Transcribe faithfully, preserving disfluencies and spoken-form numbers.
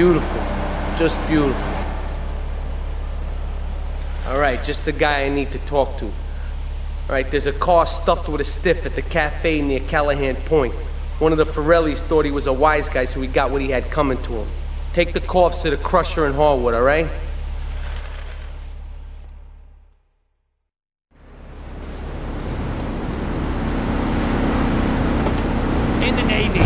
Beautiful. Just beautiful. All right, just the guy I need to talk to. All right, there's a car stuffed with a stiff at the cafe near Callahan Point. One of the Forellis thought he was a wise guy, so he got what he had coming to him. Take the corpse to the Crusher in Harwood, all right? In the Navy.